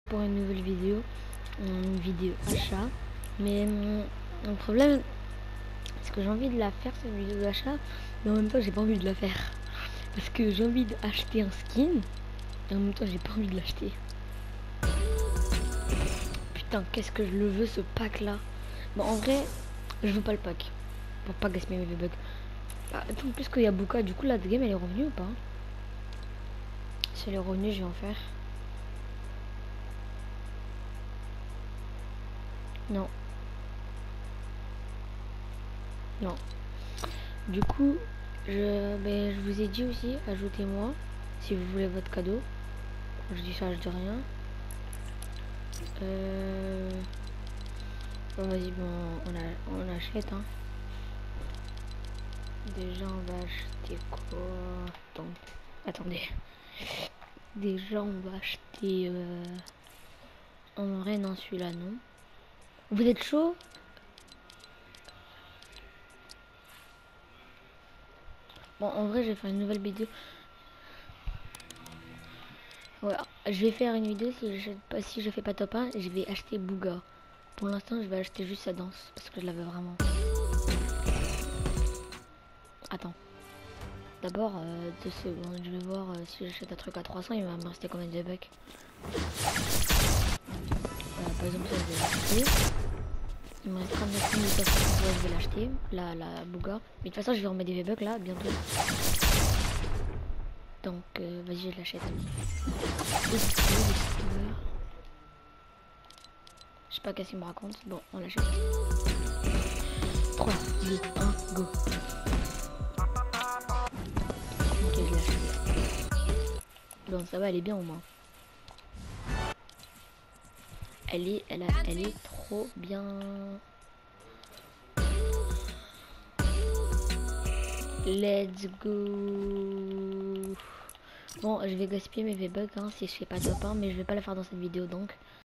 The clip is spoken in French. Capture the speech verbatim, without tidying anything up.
pour une nouvelle vidéo, une vidéo achat. Mais mon, mon problème, c'est que j'ai envie de la faire cette vidéo d'achat, mais en même temps j'ai pas envie de la faire. Parce que j'ai envie d'acheter un skin, et en même temps j'ai pas envie de l'acheter. Putain, qu'est-ce que je le veux ce pack là. Bon, en vrai, je veux pas le pack. Pour pas gaspiller mes V-Bucks. Bah, attends, plus qu'il y a Buka, du coup la game elle est revenue ou pas? Si elle est revenue, je vais en faire. Non. Non. Du coup, je, ben, je vous ai dit aussi, ajoutez-moi si vous voulez votre cadeau. Je dis ça, je dis rien. Euh... Bon, vas-y, bon, on, a, on achète. Hein. Déjà, on va acheter quoi? Attends. Attendez. Déjà, on va acheter... Euh... En vrai, non, celui-là, non. Vous êtes chaud? Bon, en vrai, je vais faire une nouvelle vidéo. Ouais, je vais faire une vidéo si je, pas, si je fais pas top un, je vais acheter Bouga. Pour l'instant, je vais acheter juste sa danse parce que je l'avais vraiment. Attends. D'abord, euh, deux secondes, je vais voir euh, si j'achète un truc à trois cents, il va me rester combien de bucks. Voilà, par exemple, ça, je vais l'acheter. Il me reste trente-neuf mille cinq cents, ouais, je vais l'acheter, la, la Bouga. Mais de toute façon, je vais remettre des V-Bucks là, bientôt. Donc, euh, vas-y, je l'achète. Je sais pas qu'est-ce qu'il me raconte. Bon, on l'achète. trois, deux, un, go. Ok, je l'achète. Bon, ça va, elle est bien au moins. Elle est, elle, a, elle est trop bien. Let's go. Bon, je vais gaspiller mes V-Bucks hein, si je fais pas top un, mais je vais pas le faire dans cette vidéo donc.